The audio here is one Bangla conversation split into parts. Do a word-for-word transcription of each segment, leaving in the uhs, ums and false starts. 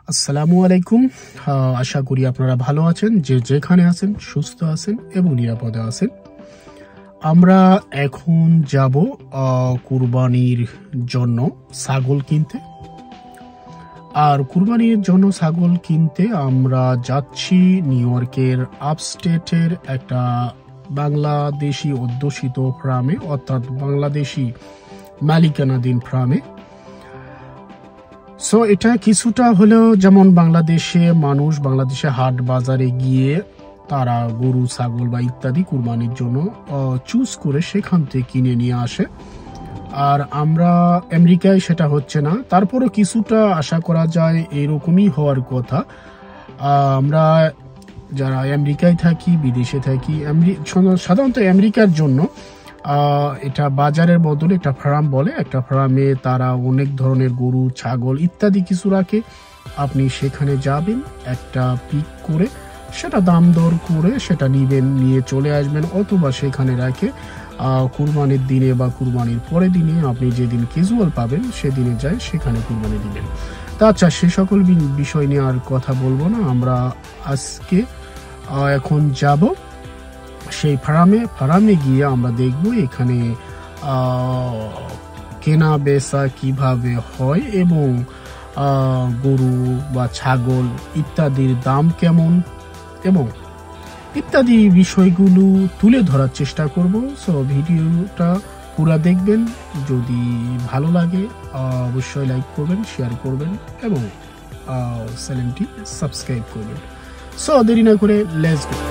আসসালামু আলাইকুম। আশা করি আপনারা ভালো আছেন, যে যেখানে আছেন সুস্থ আছেন এবং নিরাপদে আছেন। আমরা এখন যাব কুরবানির জন্য ছাগল কিনতে। আর কুরবানির জন্য ছাগল কিনতে আমরা যাচ্ছি নিউ ইয়র্কের আপস্টেটের একটা বাংলাদেশি অধ্যুষিত ফার্মে, অর্থাৎ বাংলাদেশি মালিকানাধীন ফার্মে। সো এটা কিছুটা হলেও যেমন বাংলাদেশে মানুষ বাংলাদেশে হাট বাজারে গিয়ে তারা গরু ছাগল বা ইত্যাদি কুরবানির জন্য চুজ করে সেখান থেকে কিনে নিয়ে আসে। আর আমরা আমেরিকায় সেটা হচ্ছে না, তারপরও কিছুটা আশা করা যায় এরকমই হওয়ার কথা। আমরা যারা আমেরিকায় থাকি, বিদেশে থাকি, সাধারণত আমেরিকার জন্য এটা বাজারের বদলে একটা ফার্ম বলে, একটা ফার্মে তারা অনেক ধরনের গরু ছাগল ইত্যাদি কিছু রাখে। আপনি সেখানে যাবেন, একটা পিক করে সেটা দাম দর করে সেটা নিবেন, নিয়ে চলে আসবেন, অথবা সেখানে রাখে কুরবানির দিনে বা কুরবানির পরের দিনে আপনি যেদিন ক্যাজুয়াল পাবেন সেদিনে যায় সেখানে কুরবানি দিবেন। তা আচ্ছা, সে সকল বিষয় নিয়ে আর কথা বলবো না। আমরা আজকে এখন যাব সেই ফার্মে। ফার্মে গিয়ে আমরা দেখব এখানে কেনা বেচা কিভাবে হয় এবং গরু বা ছাগল ইত্যাদির দাম কেমন এবং ইত্যাদি বিষয়গুলো তুলে ধরার চেষ্টা করব। সো ভিডিওটা পুরো দেখবেন, যদি ভালো লাগে অবশ্যই লাইক করবেন, শেয়ার করবেন এবং চ্যানেলটি সাবস্ক্রাইব করবেন। সো দেরি না করে লেটস গো।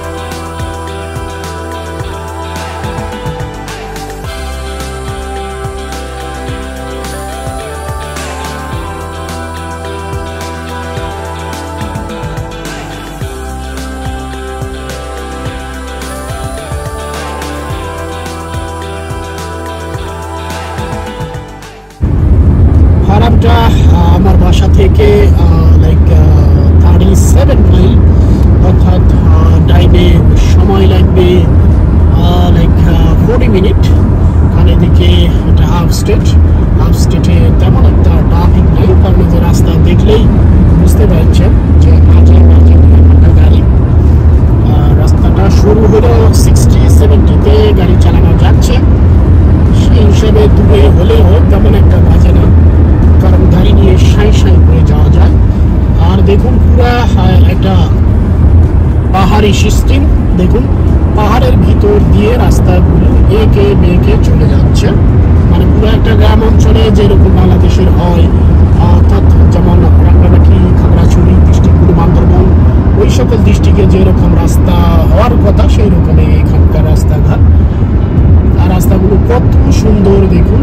আমার বাসা থেকে লাইক থার্টি সেভেন মাইল, অর্থাৎ ড্রাইভে সময় লাগবে লাইক ফোর্টি মিনিট। কানে দিকে এটা হাফ স্টেট, হাফ স্টেটে তেমন একটা ট্রাফিক নেই, কারণ যে রাস্তা দেখলেই বুঝতে পারছেন যে মাঝে মাঝে একটা গাড়ি। রাস্তাটা শুরু হলো সিক্সটি সেভেন্টিতে গাড়ি চালানো যাচ্ছে, সেই হিসেবে দূরে হলেও তেমন একটা বাজে না, কারণ গাড়ি নিয়ে সাই সাই করে যাওয়া যায়। আর দেখুন পুরা একটা পাহাড়ি সিস্টেম, দেখুন পাহাড়ের ভিতর দিয়ে রাস্তাগুলো এঁকে বেঁকে চলে যাচ্ছে, মানে পুরো একটা গ্রাম অঞ্চলে যেরকম বাংলাদেশের হয়, অর্থাৎ যেমন রাঙ্গামাটি, খাগড়াছড়ি ডিস্ট্রিক্টগুলো, বান্দরবন ওই সকল ডিস্ট্রিক্টে যেরকম রাস্তা হওয়ার কথা সেই রকমই এখানকার রাস্তাঘাট। আর রাস্তাগুলো কত সুন্দর দেখুন।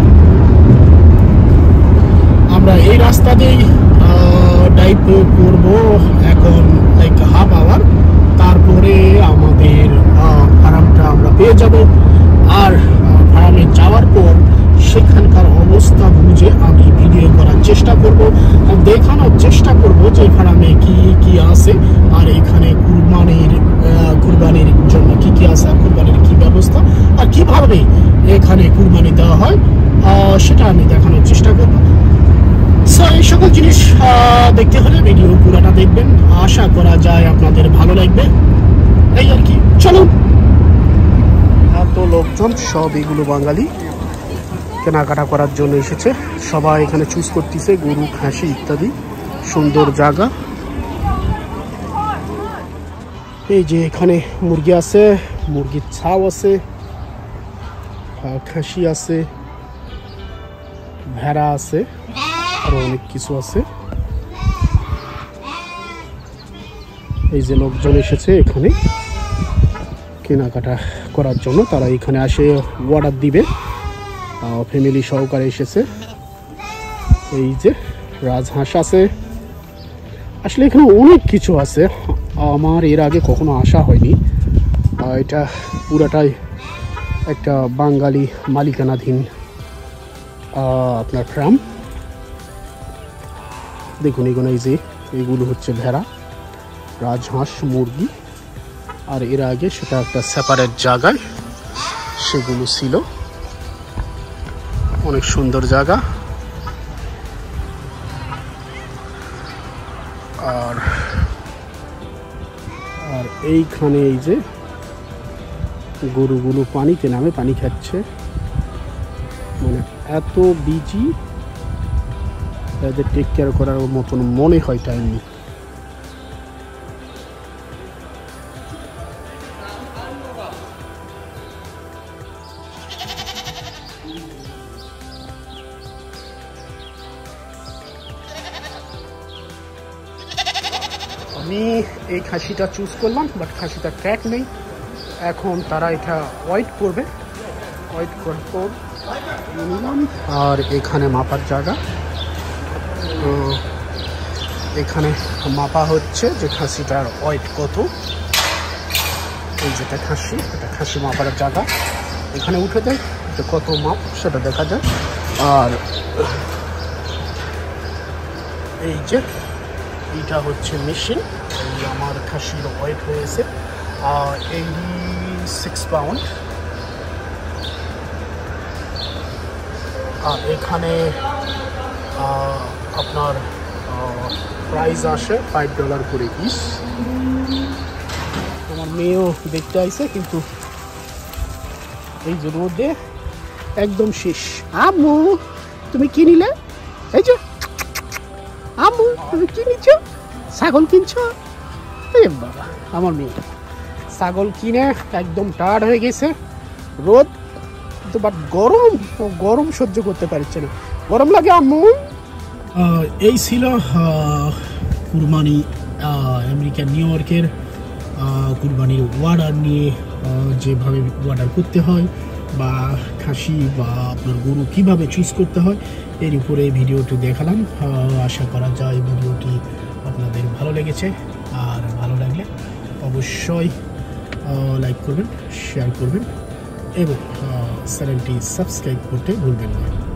আমরা এই রাস্তা দিয়েই ড্রাইভ করব এখন লাইক হাফ আওয়ার, তারপরে আমাদের ফার্মটা আমরা পেয়ে যাব। আর ফার্মে যাওয়ার পর সেখানকার অবস্থা বুঝে আমি ভিডিও করার চেষ্টা করব, দেখানোর চেষ্টা করব যে ফার্মে কি কি আছে আর এখানে কুরবানির কুরবানির জন্য কি কি আছে, আর কুরবানির কি ব্যবস্থা আর কিভাবে এখানে কুরবানি দেওয়া হয় সেটা আমি দেখানোর চেষ্টা করব। সো এই সকল জিনিস দেখতে হলে ভিডিও পুরোটা দেখবেন, আশা করা যায় আপনাদের ভালো লাগবে। এই আর কি, চলুন। এত লোকজন, সব এগুলো বাঙালি কেনাকাটা করার জন্য এসেছে, সবাই এখানে চুজ করতেছে গরু, খাসি ইত্যাদি। সুন্দর জায়গা। এই যে এখানে মুরগি আছে, মুরগির ছাও আছে, খাসি আছে, ভেড়া আছে, আরো অনেক কিছু আছে। এই যে লোকজন এসেছে এখানে কেনাকাটা করার জন্য, তারা এখানে আসে অর্ডার দিবে, ফ্যামিলি সহকারে এসেছে। এই যে রাজহাঁস আছে, আসলে এখানে অনেক কিছু আছে, আমার এর আগে কখনো আসা হয়নি। এটা পুরাটাই একটা বাঙালি মালিকানাধীন আপনার ফার্ম। দেখুন এগুলো, এই যে এগুলো হচ্ছে ভেড়া, রাজহাঁস, মুরগি। আর এর আগে সেটা একটা সেপারেট জায়গায় সেগুলো ছিল। অনেক সুন্দর জায়গা। আর আর এইখানে এই যে গরুগুলো পানিতে নামে পানি খাচ্ছে, মানে এত বিজি, এদের টেক কেয়ার করার মতন মনে হয় টাইম নেই। আমি এই খাসিটা চুজ করলাম, বাট খাসিটা ক্র্যাক নেই। এখন তারা এটা ওয়েট করবে, ওয়েট করার পর নিলাম। আর এখানে মাপার জায়গা, তো এখানে মাপা হচ্ছে যে খাসিটার ওয়েট কত। এই যেটা খাসি, এটা খাসি মাপার জায়গা, এখানে উঠে দেয় যে কত মাপ সেটা দেখা যায়। আর এই যে এইটা হচ্ছে মেশিন। এই আমার খাসির ওয়েট হয়েছে এইটি সিক্স পাউন্ড। আর এখানে আপনার প্রাইস আসে ফাইভ ডলার করে ইস। তোমার মেয়েও দেখতে আইছে, কিন্তু এই যে রোদে একদম শেষ। আম্মু তুমি কি নিলে? এই যে আম্মু তুমি কি নিচ্ছ? ছাগল কিনছো? এই বাবা, আমার মেয়ে ছাগল কিনে একদম টায়ার্ড হয়ে গেছে। রোদ তো, বাট গরম, গরম সহ্য করতে পারছে না, গরম লাগে আম্মু। এই ছিল কুরবানি আমেরিকার নিউ ইয়র্কের কুরবানির অর্ডার নিয়ে, যেভাবে অর্ডার করতে হয় বা খাসি বা আপনার গরু কিভাবে চুজ করতে হয় এর উপরে ভিডিওটি দেখালাম। আশা করা যায় ভিডিওটি আপনাদের ভালো লেগেছে। আর ভালো লাগলে অবশ্যই লাইক করবেন, শেয়ার করবেন এবং চ্যানেলটি সাবস্ক্রাইব করতে ভুলবেন না।